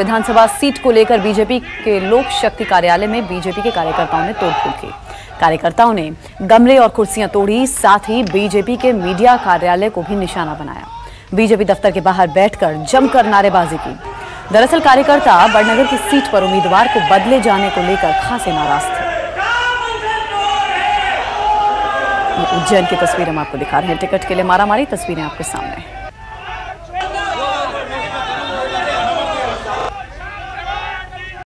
विधानसभा seat को लेकर BJP के लोक शक्ति कार्यालय में बीजेपी के कार्यकर्ताओं ने तोड़फोड़ की। कार्यकर्ताओं ने गमले और कुर्सियां तोड़ी, साथ ही बीजेपी के मीडिया कार्यालय को भी निशाना बनाया। बीजेपी दफ्तर के बाहर बैठकर जमकर नारेबाजी की। दरअसल कार्यकर्ता बड़नगर की सीट पर उम्मीदवार को बदले जाने को लेकर खासे नाराज थे। उज्जैन की तस्वीरें हम आपको दिखा रहे हैं। टिकट के लिए मारामारी, तस्वीरें आपके सामने।